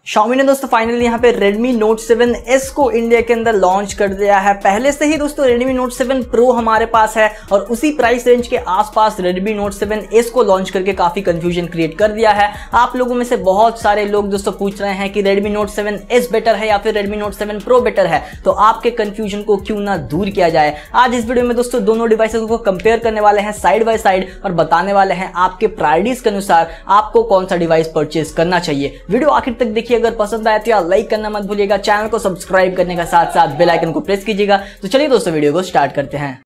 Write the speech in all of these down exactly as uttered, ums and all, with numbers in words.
Xiaomi ने दोस्तों finally यहाँ पे Redmi Note सेवन एस को इंडिया के अंदर लॉन्च कर दिया है। पहले से ही दोस्तों Redmi Note सेवन Pro हमारे पास है और उसी प्राइस रेंज के आसपास Redmi Note सेवन एस को लॉन्च करके काफी कंफ्यूजन क्रिएट कर दिया है। आप लोगों में से बहुत सारे लोग दोस्तों पूछ रहे हैं कि Redmi Note seven S better है या फिर Redmi Note seven Pro better है, तो आपके कंफ्यूजन को क्यों ना दूर किया जाए। आज इस वीडियो में दोस्तों दोनों डिवाइसेस को कंपेयर करने वाले हैं साइड बाय साइड और बताने वाले हैं आपके प्रायोरिटीज के अनुसार आपको कौन सा डिवाइस परचेज करना चाहिए। वीडियो आखिर तक देखिए, अगर पसंद आए तो यार लाइक करना मत भूलिएगा, चैनल को सब्सक्राइब करने का साथ साथ बेल आइकन को प्रेस कीजिएगा। तो चलिए दोस्तों वीडियो को स्टार्ट करते हैं।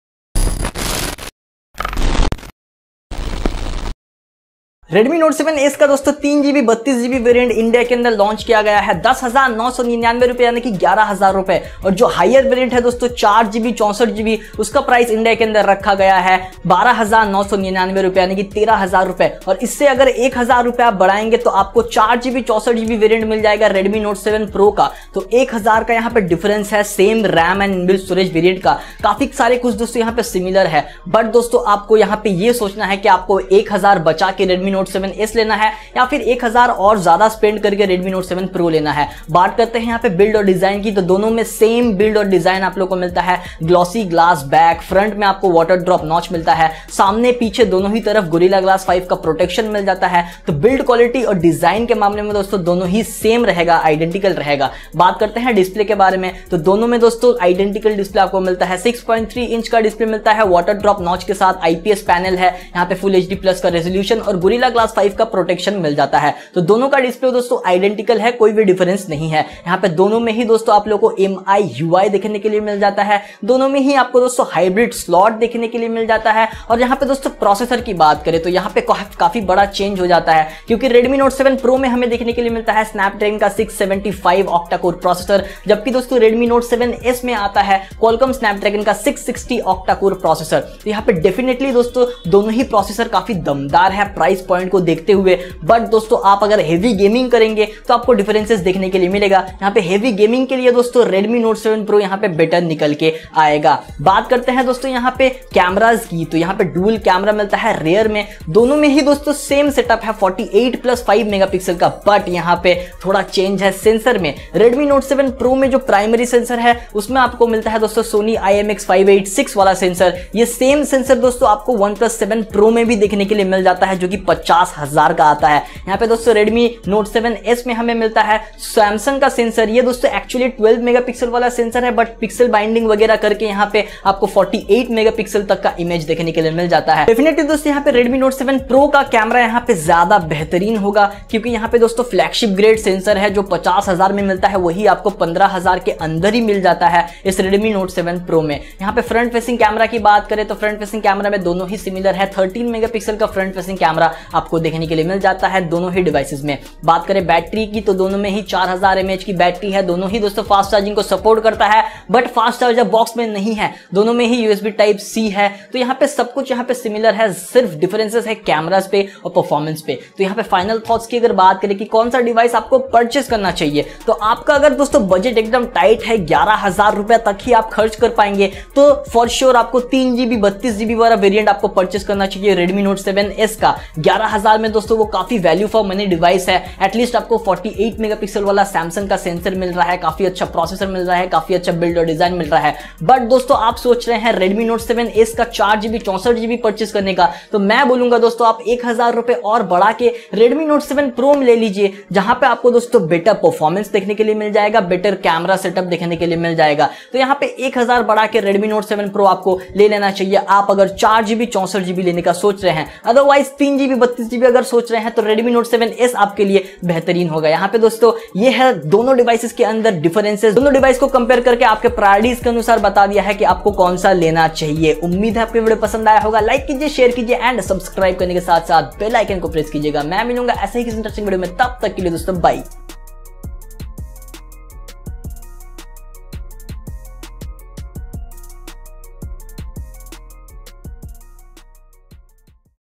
Redmi Note सेवन एस का दोस्तों तीन जीबी बत्तीस जीबी वेरिएंट इंडिया के अंदर लॉन्च किया गया है दस हजार नौ सौ निन्यानवे रुपए यानी कि ग्यारह हजार रुपए, और जो हायर वेरिएंट है दोस्तों चार जीबी चौसठ जीबी उसका प्राइस इंडिया के अंदर रखा गया है बारह हजार नौ सौ निन्यानवे रुपए यानी कि तेरह हजार रुपए। और इससे अगर एक हजार रुपए आप बढ़ाएंगे तो आपको चार जीबी चौसठ जीबी वेरिएंट मिल जाएगा Redmi Note सेवन Pro का। तो एक हजार का यहाँ पे डिफरेंस है। Same RAM and inbuilt storage variant का काफी सारे कुछ दोस्तों यहाँ पे सिमिलर है, बट दोस्तों आपको यहाँ पे ये सोचना है कि आपको एक हजार बचा के Redmi Note सेवन एस लेना है या फिर एक हजार और ज्यादा स्पेंड करके Redmi Note सेवन Pro लेना है। बात करते हैं यहाँ पे बिल्ड और डिजाइन की, तो दोनों में सेम बिल्ड और डिजाइन आप लोगों को मिलता है। ग्लॉसी ग्लास बैक, फ्रंट में आपको वाटर ड्रॉप नॉच मिलता है, सामने पीछे दोनों ही तरफ गोरिल्ला ग्लास फाइव का प्रोटेक्शन मिल जाता है। तो बिल्ड क्वालिटी और डिजाइन के मामले में दोस्तों दोनों ही सेम रहेगा, आइडेंटिकल रहेगा। बात करते हैं डिस्प्ले के बारे में, तो दोनों में दोस्तों आइडेंटिकल डिस्प्ले आपको मिलता है। सिक्स पॉइंट थ्री इंच का डिस्प्ले मिलता है, वाटर ड्रॉप नॉच के साथ आईपीएस पैनल है, यहाँ पे फुल एचडी प्लस का रेजोल्यूशन और गोरिल्ला ग्लास फाइव का प्रोटेक्शन मिल जाता है। तो दोनों का डिस्प्ले दोस्तों आइडेंटिकल है, कोई भी डिफरेंस नहीं है। यहाँ पे दोनों में ही दोस्तों आप लोगों को एम आई यू आई देखने के लिए मिल जाता है। दोनों में ही आपको दोस्तों हाइब्रिड स्लॉट देखने के लिए मिल जाता है। और यहाँ पे दोस्तों प्रोसेसर की बात करें तो यहाँ पे काफी बड़ा चेंज हो जाता है, क्योंकि Redmi Note सेवन Pro में हमें देखने के लिए मिलता है स्नैपड्रैगन का six seventy five octa core processor, जबकि दोस्तों Redmi Note सेवन एस में आता है Qualcomm स्नैपड्रैगन का six sixty octa core processor. तो यहाँ पे डेफिनेटली दोस्तों दोनों ही प्रोसेसर काफी दमदार है प्राइस पॉइंट को देखते हुए। बट दोस्तों आप अगर हेवी गेमिंग करेंगे तो आपको डिफरेंसेस देखने के लिए मिलेगा। यहाँ पे हेवी गेमिंग के लिए दोस्तों Redmi Note सेवन Pro यहाँ पे बेटर निकल के आएगा। बात करते हैं दोस्तों यहाँ पे कैमरास की, तो यहाँ पे डुअल कैमरा मिलता है रेयर में। दोनों में ही दोस्तों सेम सेटअप है forty eight plus five megapixel का, बट यहाँ पे थोड़ा चेंज है सेंसर में। Redmi Note सेवन Pro में जो प्राइमरी सेंसर है उसमें आपको मिलता है दोस्तों Sony I M X five eighty six वाला सेंसर। ये सेम सेंसर दोस्तों आपको OnePlus सेवन Pro में भी देखने के लिए मिल जाता है, जो कि पचास हजार का आता है। यहाँ पे दोस्तों Redmi Note सेवन एस में हमें मिलता है Samsung का सेंसर। ये दोस्तों एक्चुअली ट्वेल्व मेगापिक्सल वाला सेंसर है, बट पिक्सल बाइंडिंग वगैरह करके यहाँ पे आपको फोर्टी एट मेगापिक्सल तक का इमेज देखने के लिए मिल जाता है। डेफिनेटली दोस्तों यहाँ पे Redmi Note सेवन Pro का कैमरा यहाँ पे ज्यादा बेहतरीन होगा, क्योंकि यहाँ पे दोस्तों फ्लैगशिप ग्रेड सेंसर है जो पचास हजार में मिलता है, वही आपको पंद्रह हजार के अंदर ही मिल जाता है इस Redmi Note सेवन Pro में। यहाँ पे फ्रंट फेसिंग कैमरा की बात करें तो फ्रंट फेसिंग कैमरा में दोनों ही सिमिलर है। थर्टीन मेगापिक्सल का फ्रंट फेसिंग कैमरा आपको देखने के लिए मिल जाता है दोनों ही डिवाइसेस में। बात करें बैटरी की तो दोनों में ही चार हजार एमएच की बैटरी है। दोनों ही दोस्तों फास्ट चार्जिंग को सपोर्ट करता है, बट फास्ट चार्जर बॉक्स में नहीं है। दोनों में ही यूएसबी टाइप सी है। तो यहाँ पे सब कुछ यहाँ पे सिमिलर है, सिर्फ डिफरेंसेस है कैमरास पे और परफॉर्मेंस पे। तो यहाँ पे फाइनल थॉट्स की अगर बात करें कि कौन सा डिवाइस आपको परचेस करना चाहिए, तो आपका अगर दोस्तों बजट एकदम टाइट है, ग्यारह हजार रुपए तक ही आप खर्च कर पाएंगे, तो फॉर श्योर आपको तीन जीबी बत्तीस जीबी वाला वेरिएंट आपको परचेस करना चाहिए Redmi Note सेवन एस का। ग्यारह हजार में दोस्तों वो काफी वैल्यू फॉर मनी डिवाइस है। एटलीस्ट आपको फोर्टी एट मेगापिक्सल वाला Samsung का सेंसर मिल रहा है, काफी अच्छा प्रोसेसर मिल रहा है, काफी अच्छा बिल्ड और डिजाइन मिल रहा है। बट दोस्तों आप सोच रहे हैं Redmi Note सेवन एस का चार जीबी चौसठ जीबी परचेस करने का, तो मैं बोलूंगा दोस्तों आप एक हजार रुपए और बढ़ा के Redmi Note सेवन Pro में ले लीजिए, जहां पे आपको दोस्तों बेटर परफॉर्मेंस देखने के लिए मिल जाएगा, बेटर कैमरा सेटअप देखने के लिए मिल जाएगा। तो यहाँ पे एक हजार बढ़ा के Redmi Note सेवन Pro आपको ले लेना चाहिए, आप अगर चार जीबी चौसठ जीबी लेने का सोच रहे हैं। अदरवाइज तीन जीबी बत्तीस जीबी अगर सोच रहे हैं तो Redmi Note सेवन एस आपके लिए बेहतरीन होगा। यहाँ पे दोस्तों ये है दोनों डिवाइसेस के अंदर डिफरेंसेस। दोनों डिवाइस को कंपेयर करके आपके प्रायोरिटीज के अनुसार बता दिया है कि आपको कौन सा लेना चाहिए। उम्मीद है आपको वीडियो पसंद आया होगा। लाइक कीजिए, शेयर कीजिए एंड सब्सक्राइब करने के साथ साथ बेल आइकन को प्रेस कीजिएगा। मैं मिलूंगा ऐसे ही किसी इंटरेस्टिंग वीडियो में, तब तक के लिए दोस्तों बाय।